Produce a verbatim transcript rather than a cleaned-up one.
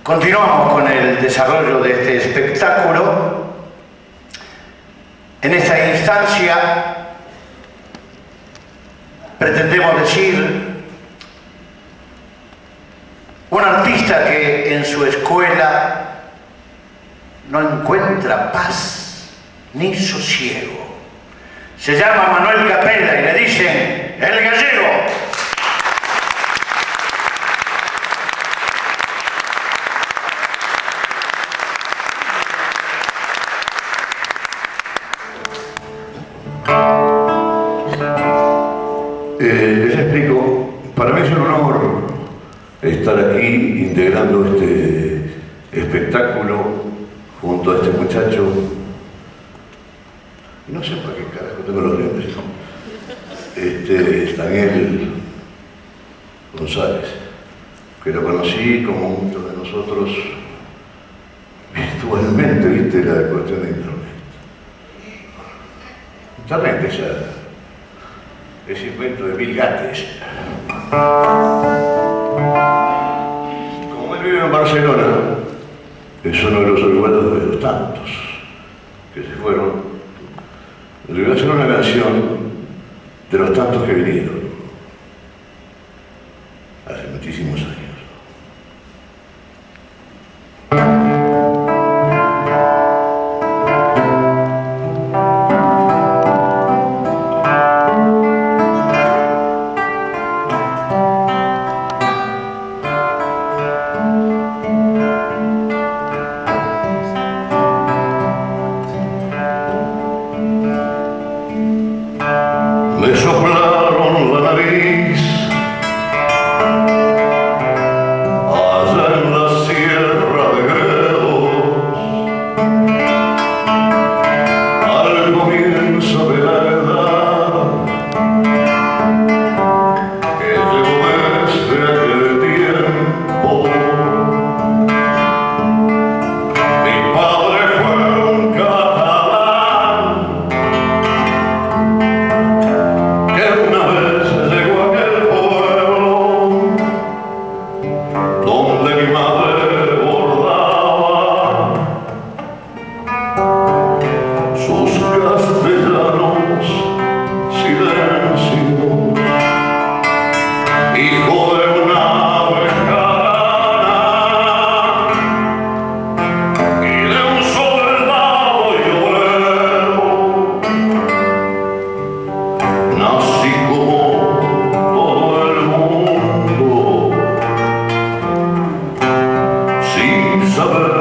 Continuamos con el desarrollo de este espectáculo. En esta instancia pretendemos decir un artista que en su escuela no encuentra paz ni sosiego. Se llama Manuel Capela y le dicen el gallego. Eh, les explico, para mí es un honor estar aquí integrando este espectáculo junto a este muchacho. No sé para qué carajo tengo los lentes, ¿no? Este, Daniel González, que lo conocí como muchos de nosotros virtualmente, viste, la cuestión de internet. Internet es ya ese invento de Bill Gates. Como él vive en Barcelona, es uno de los olvidados de los tantos que se fueron. Le voy a hacer una canción de los tantos que vinieron hace muchísimos años. Me soplaron la nariz allá en la sierra de Gredos al comienzo de la edad que llevo desde aquel tiempo. Mi padre fue un catalán que una vez llegó a aquel pueblo donde mi madre bordaba sus castellanos silencios, hijo de una bejarana y de un soldado y obrero. Nací como todo el mundo, sin saber